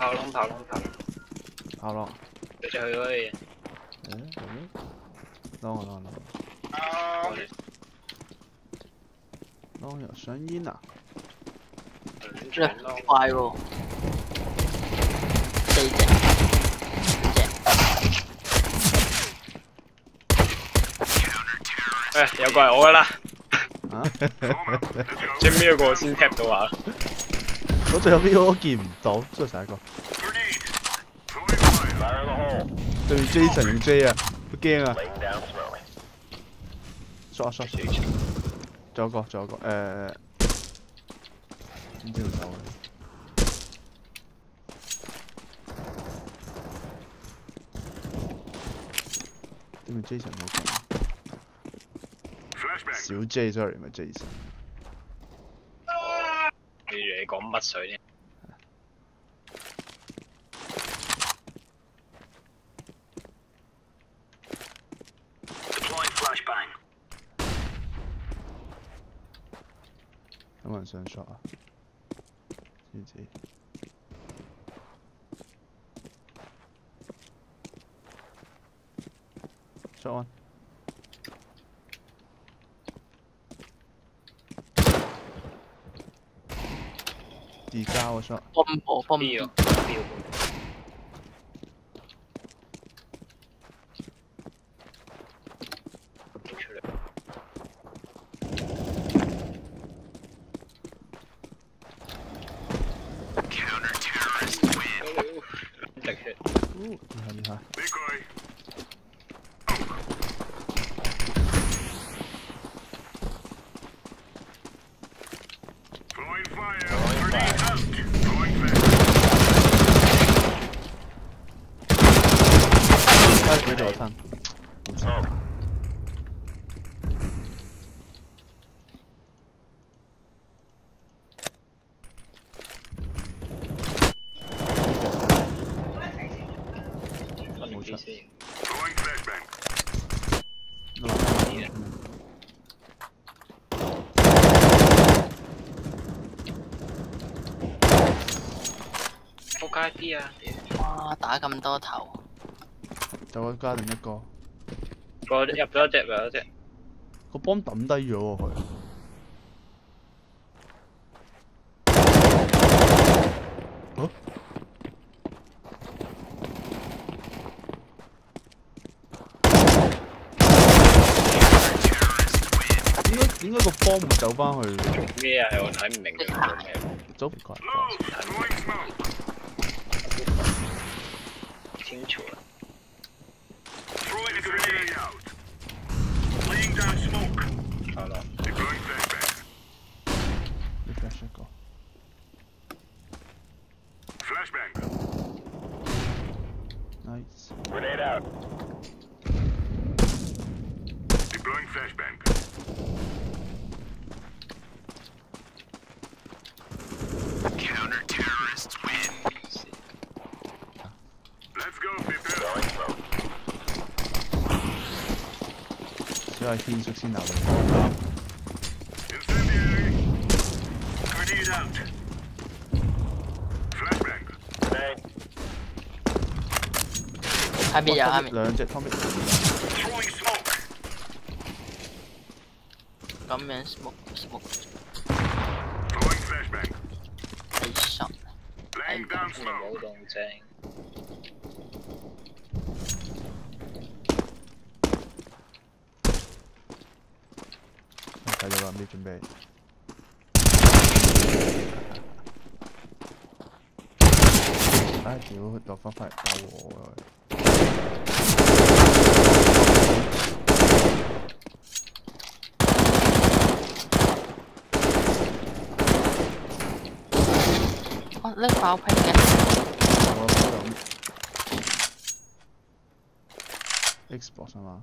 跑龍。 跑咯。 佢就去嗰嘢。 啷有聲音啊！ 快喎，4隻。 誒，有個係我噶啦。 啊？ 最尾嗰個先踢到啊！ 我最後邊個見唔到，出晒一個。對 Jason 用 J 啊，好驚啊！shot，仲有個，唔知條手嘅。點解 Jason 好勁？小 J sorry 唔係 Jason。 你講乜水呢？ 有冇人上 shot 啊？知唔知 ？shot one。D加個 shot。 bomb B 啊！ 厲害。俾咗餐。冇錯。冇錯。 仆街 B 啊！ 哇，打咁多頭。 就一加定一個。 個入咗一隻。 個幫抌低咗喎佢。啊？點解個幫會走翻去？ 做咩啊？我睇唔明佢做咩。 走唔過。 清楚了。好了。 你 flash 一個。Nice. Grenade out. Deploying flashbang. Counter-terrorists win. Let's go, people. Going smoke. 只係天色先流嚟。 Incendiary. Grenade out. Flashbang. Grenade. 下面有下面。 兩隻 Tommy。 Throwing smoke. 咁樣 smoke。 Throwing flashbang. 係 shot。 Laying down smoke. 冇動靜。 睇到啦，未準備。唉，屌，落翻返嚟打我啊！ 哦，拎爆屏嘅。 我諗 Xbox 啊嘛。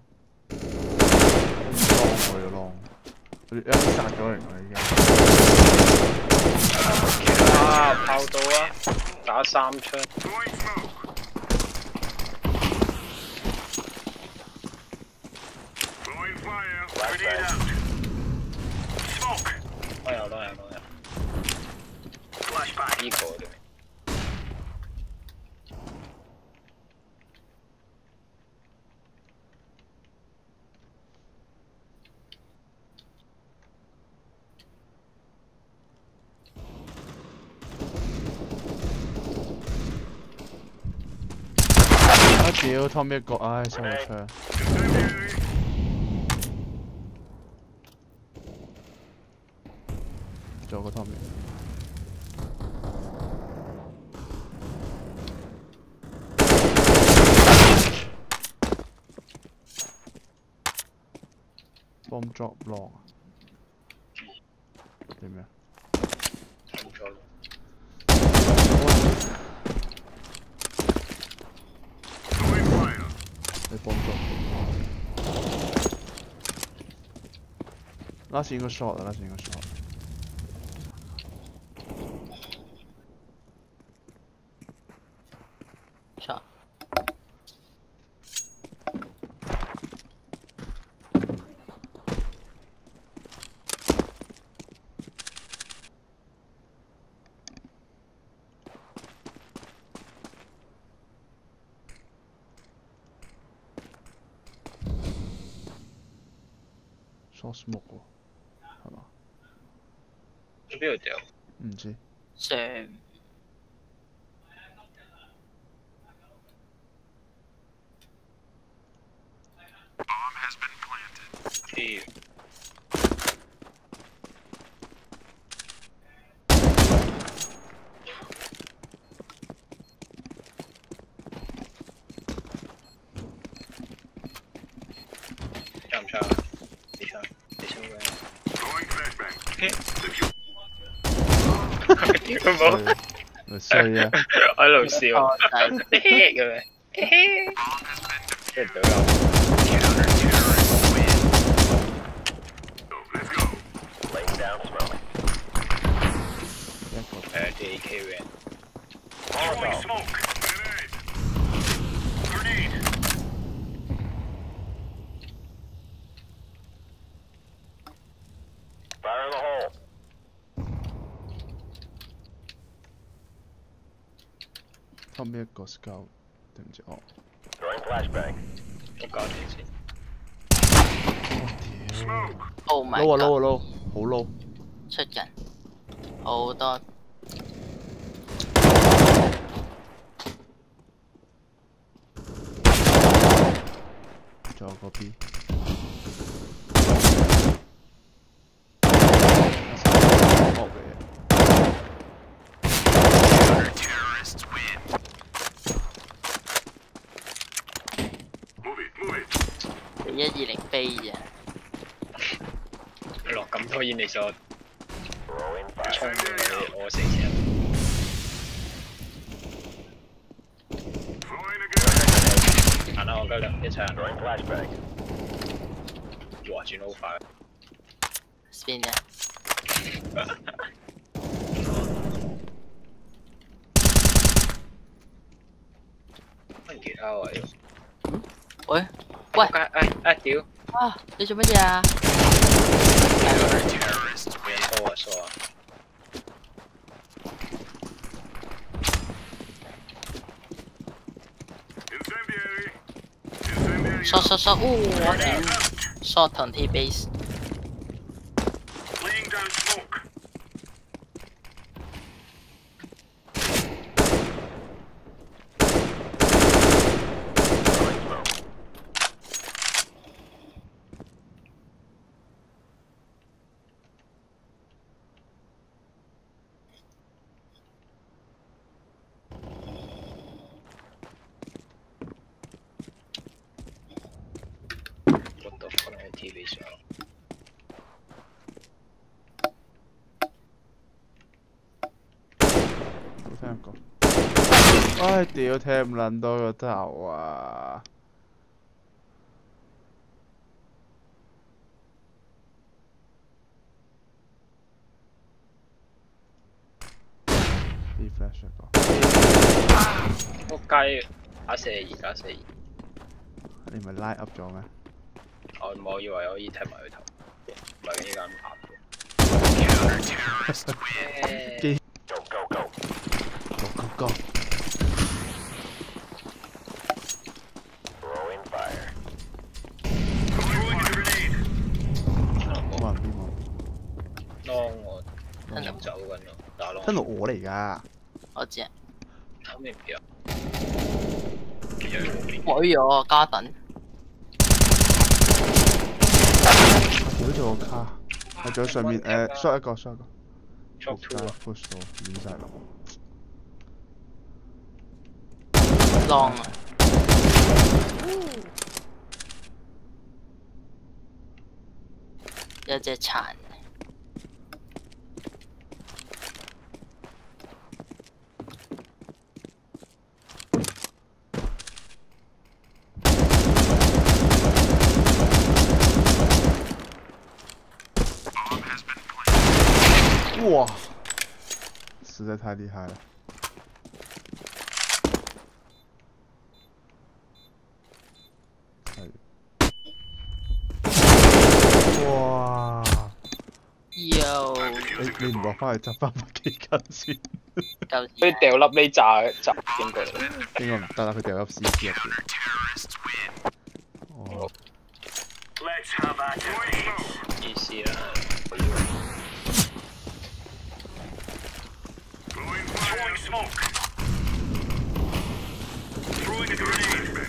浪佢浪。佢一殺咗人啦已經。 啊！炮到啊！打3槍。都有。呢個嘅。 屌，Tom 一個，唉，收咗槍。 Incendiary. 仲有個 Tommy， bomb drop long 啊？點樣？ 冇錯。 Throwing fire. 你 bomb drop。Last 應該 short 啦，last 應該 short。 shot。 short smoke 喎，係嘛？ 喺邊度掉？ 唔知。 上。 Bomb has been planted. 差唔差？你差嘅。 Throwing flashbang. 屌冇， 咪衰啊！ 我喺度笑， 哦，就係咁樣，跟住懟我。 Let's go. Laying down smoke. DK 嘅。 Throwing smoke. Grenade. Grenade. Fire in the hole. Tommy 一個 scout 定唔知哦？ Throwing flashbang. 我搞你先。 我屌 Smoke. Oh my ！low 啊 god！ low 啊 low，好 low。 出人，好多。 仲有個 B。惡嘅。 Terrorists win. Move it, move it. 你120飛啫。 你落咁多煙，你想 Throwing 衝 fire. 我死先。 Throwing a grenade. 行啦，我夠啦，一齊行。 Throwing flashbang. 哇，轉好快。 spin 啫。 揾其他位喎。 喂喂， 屌！ 啊！你做乜嘢啊？ Terrorists 冇人多啊，疏啊。 Incendiary. Incendiary. short，我屌 short 同 T base。 Laying down smoke. Throwing smoke. 我都放喺 TV 上。 冇聽過。唉，屌，聽唔撚到個頭啊！B flash 一個， 仆街，打42打42。 你咪拉 up 咗咩？ 我以為可以踢埋佢頭，唔係依家咁拍。 Terrorists win. 機 Go, go, go. go。 Throwing fire. Throwing a grenade. 冇人邊喎？ 當我走緊咯，打咯。 聽到我嚟㗎。 我知啊。 後面邊啊？ 鬼我加等， 屌咗我卡，係仲有上面shot 一個 shot 一個， Drop 仆街 two 啊！ push 到亂晒龍。 浪啊！有隻殘。 哇！實在太厲害了。哇！你唔落翻去執翻把機筋先？ 夠佢掉粒呢炸邊個嚟？ 應該唔得啦，佢掉入 CC 入邊。哦。 意思啦。 Throwing smoke. Throwing a grenade.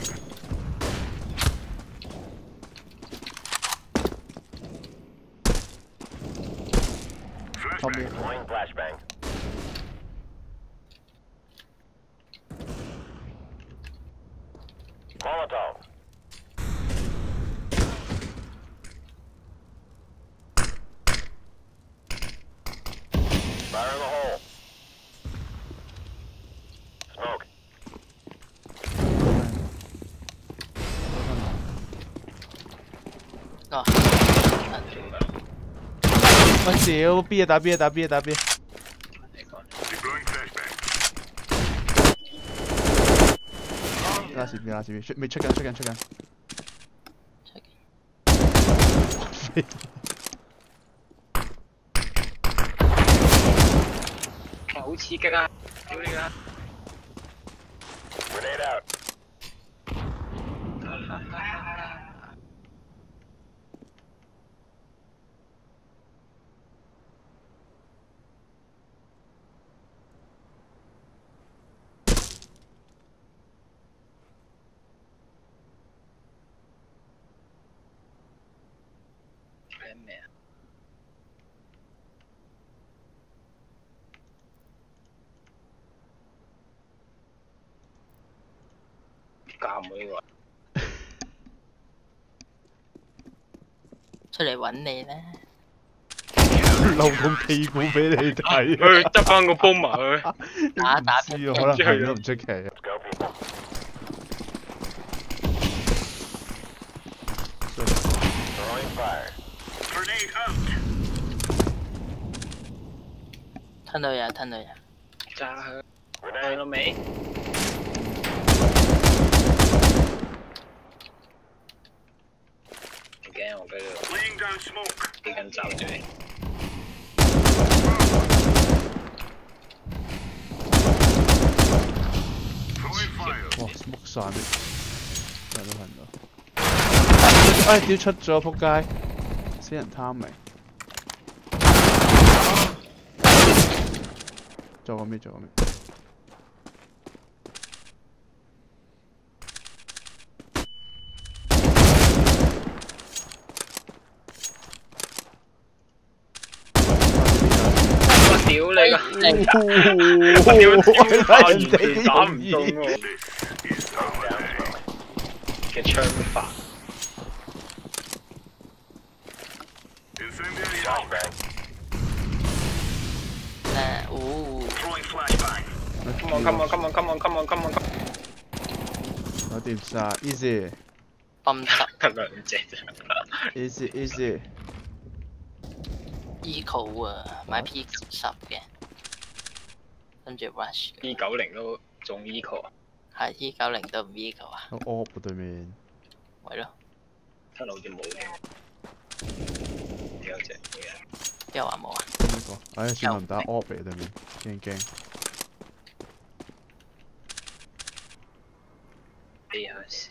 Deploying flashbang. Molotov. Fire in the hole. Smoke. 哦， 我屌 B 啊打 B 啊打 B 啊打 B。 Deploying flashbang. 拉屎 B 拉屎 B， 未出緊出緊出緊。 好刺激啊！屌你啊！ Grenade out. 咩啊？教妹喎！ 出嚟揾你咧。 露痛屁股俾你睇。 佢執翻個煲埋佢。 打知啊，可能係都唔出奇。 Let's go, people. Throwing fire. Grenade out. 吞到呀，吞到呀。 炸佢！去 Grenade. 到未？唔驚，我繼續 Laying down smoke. 幾緊走住。 Throwing fire. 哇 ，smoke 晒咩？真係都睇唔到。哎，屌出咗，仆街！死人貪明。做個咩？做個咩？ 我屌你個！我屌超完全打唔中喎！嘅槍法。 Incendiary flashbang. 哦， Throwing flashbang. Come on, come on, come on, come on, come on, come on, come on！ 搞掂晒 ，easy 泵得得兩隻啫。 easy easy。 eco 啊，買 P10嘅，跟住 rush。 E90都中 eco 啊！ 係 E90都唔 eco 啊， 有 op 對面。 係咯， 真係好似冇嘅。有隻嘢。 邊個話冇啊？ 呢個，唉，算啦，唔打 op 嚟對面，驚驚。 A 下先。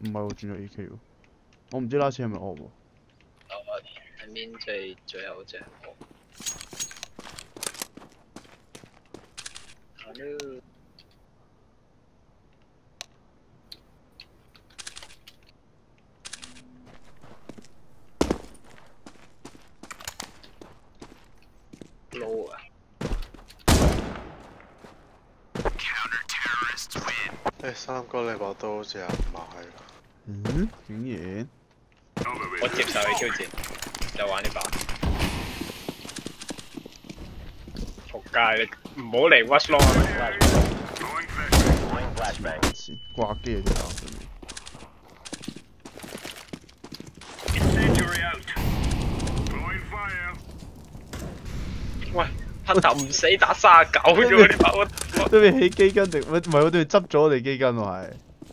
唔係喎，轉咗 AK 喎。我唔知拉車係咪惡喎。 係面最後隻惡。low 啊！ 誒，三哥你把刀好似有人買。 嗯？竟然？ 我接受你挑戰，就玩呢把。仆街，你唔好嚟 watch long 啊！ 掛機啊！ 喂，黑頭唔死打39啫喎！呢把我都未起機根定唔係我哋執咗我哋機根喎係。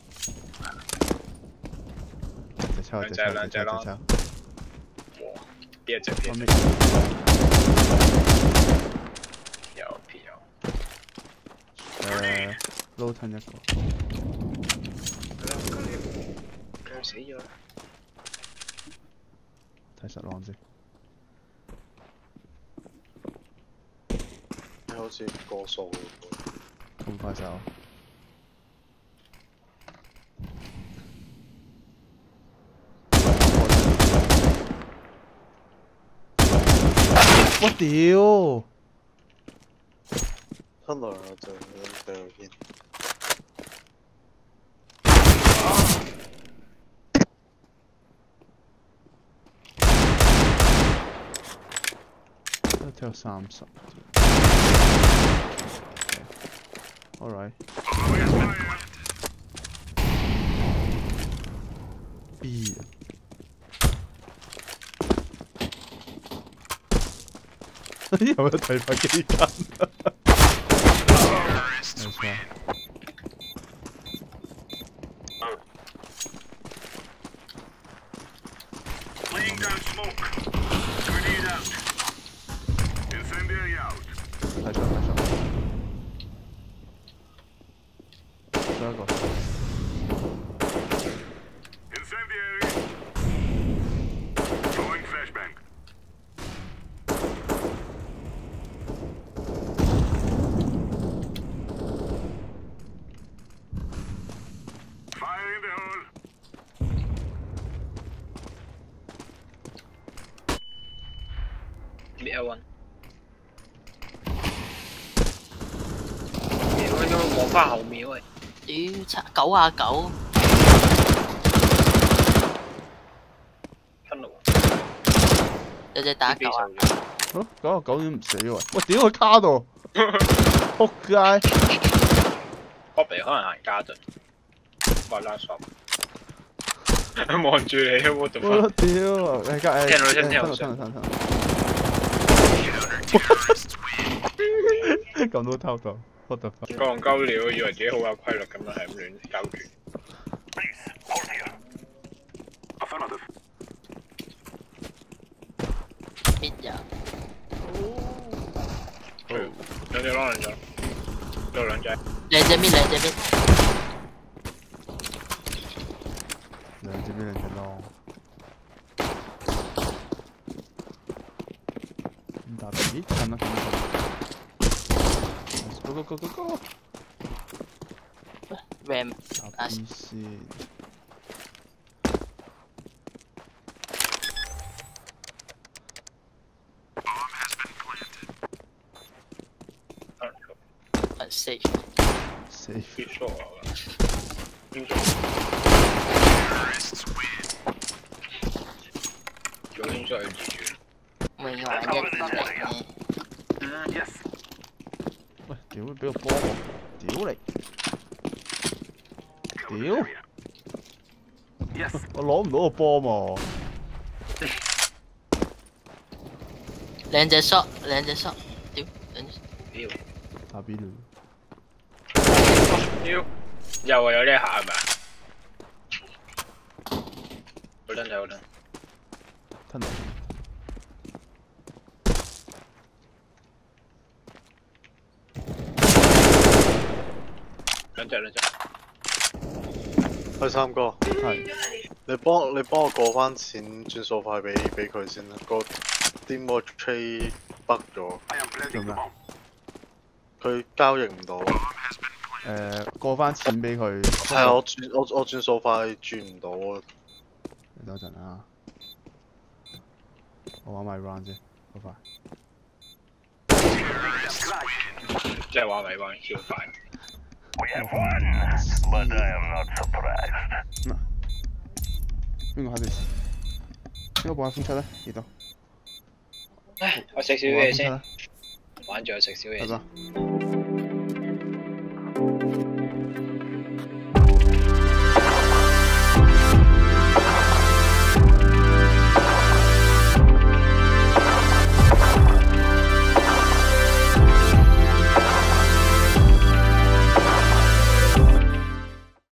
兩隻咯。哇！ 邊一隻？有片有。 撈吞一個。 佢死咗啦！ 睇實浪先。 好似過數咁快手。我屌！ 吞落嚟就掉入邊。 一條30。Alright. B. 有冇睇法機間？冇錯。 Laying down smoke. Grenade out. Incendiary out. 睇錯。再一個。 Incendiary. Throwing flashbang. Fire in the hole. B1。屌，應該望翻後面喂。 屌，差99。 分路。 有隻打9啊！ 嚇，99點唔死喎？喂，屌佢卡度！仆街！ 我鼻可能行家陣，話拉索。望住你啊！我做乜？ 我屌！聽到。咁都偷到，我得翻。 講鳩料，以為自己好有規律咁樣，係咁亂交住。 搣人。 兩隻攞兩隻，做兩隻。 兩隻搣。 兩隻攞。打B，看到。Go！ Ram。 打 B 先。 Safe。 必錯啊！做應該要自轉。 永玩1-0。 喂，屌！俾個波我，屌你！屌！我攞唔到個波嘛！ 兩隻 shot，屌！ 打 B 了。 屌！又係有呢下係咪啊？好撚。 吞到。 兩隻。 喂，三哥， 係你幫我過翻錢轉數快俾佢先啦。個 demo trade bug 咗， I am planting 做 the 咩？ bomb. 佢交易唔到。 過翻錢俾佢。 係啊，我轉數快轉唔到啊。 你等陣啊，我玩埋 round 先，好快。 即係話咪玩超快。 We have won, but I am not surprised. 邊個喺度？邊個播下風出咧？呢度。 唉，我食少播下風出嘢先， 啦， 玩住我食少嘢係先。 嘛？